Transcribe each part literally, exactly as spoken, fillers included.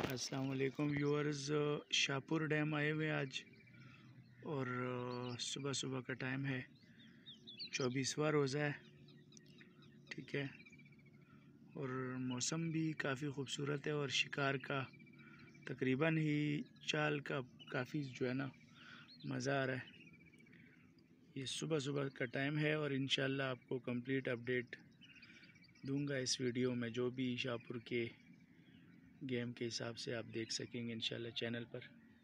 अस्सलाम वालेकुम viewers. Shahpur dam आए हुए आज और सुबह सुबह का टाइम है, चौबीसवां रोज़ा है, ठीक है। और मौसम भी काफ़ी ख़ूबसूरत है और शिकार का तकरीबन ही चाल का काफ़ी जो है ना मज़ा आ रहा है। ये सुबह सुबह का टाइम है और इंशाल्लाह आपको कंप्लीट अपडेट दूंगा इस वीडियो में, जो भी शाहपुर के गेम के हिसाब से आप देख सकेंगे इंशाल्लाह चैनल पर।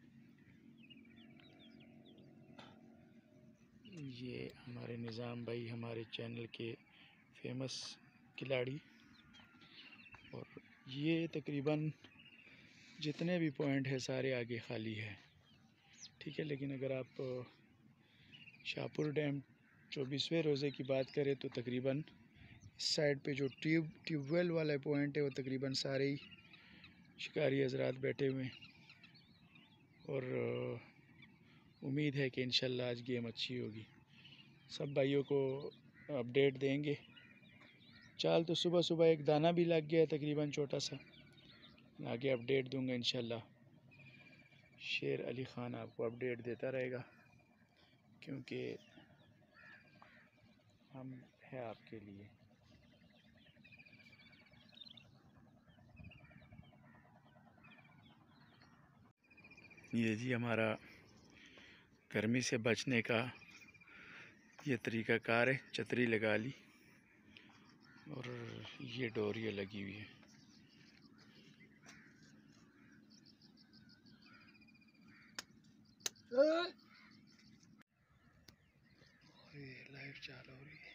ये हमारे निज़ाम भाई, हमारे चैनल के फेमस खिलाड़ी, और ये तकरीबन जितने भी पॉइंट है सारे आगे खाली है, ठीक है। लेकिन अगर आप शाहपुर डैम चौबीसवें रोज़े की बात करें तो तकरीबन इस साइड पे जो ट्यूब ट्यूबवेल वाला पॉइंट है वो तकरीबन सारे ही शिकारी हजरात बैठे हुए हैं और उम्मीद है कि इंशाल्लाह आज गेम अच्छी होगी। सब भाइयों को अपडेट देंगे। चाल तो सुबह सुबह एक दाना भी लग गया है तकरीबन छोटा सा, आगे अपडेट दूंगा इंशाल्लाह। शेर अली ख़ान आपको अपडेट देता रहेगा क्योंकि हम हैं आपके लिए। ये जी हमारा गर्मी से बचने का ये तरीक़ाकार है, छतरी लगा ली और ये डोरियाँ लगी हुई है। ये लाइव चालू हो रही है।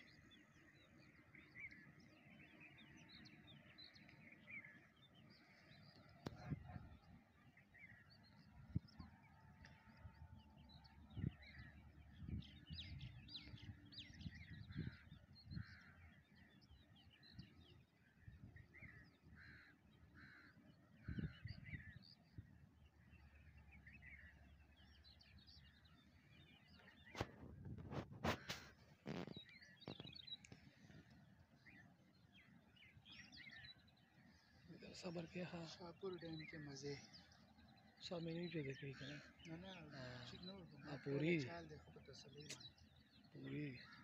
सबर के हाँ शाहपुर डैम के मज़े सब में नहीं देखे ना ना पूरी पूरी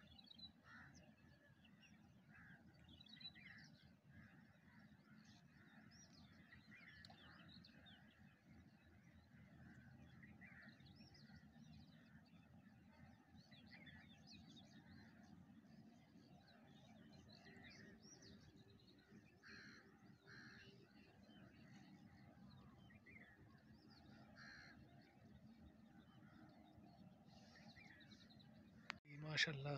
माशाल्लाह।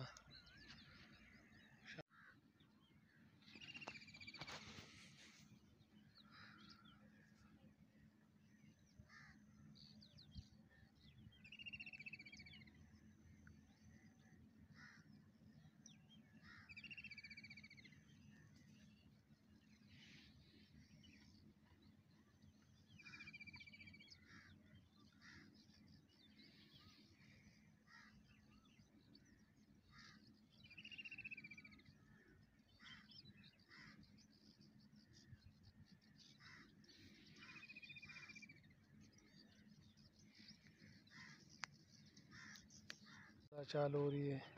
चाल हो रही है,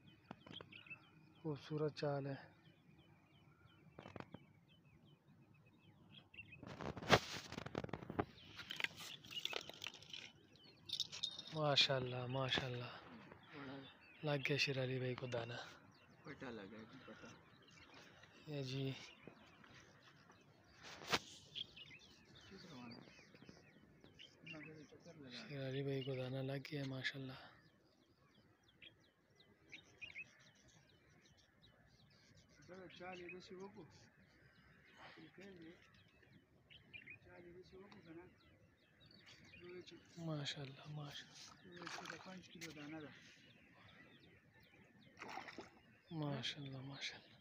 खूबसूरत चाल है। माशाल्लाह माशाल्लाह, लग गया शेर अली भाई को दाना, पता लगा जी, पता ये जी। शेर अली भाई को दाना लग गया माशाल्लाह। माशाल्लाह माशाल्लाह माशाल्लाह माशाल्लाह।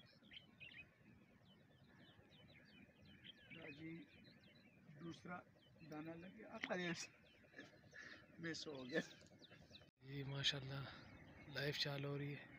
जी दूसरा दाना लग गया, मिस हो गया जी। माशाल्लाह लाइव चाल हो रही है।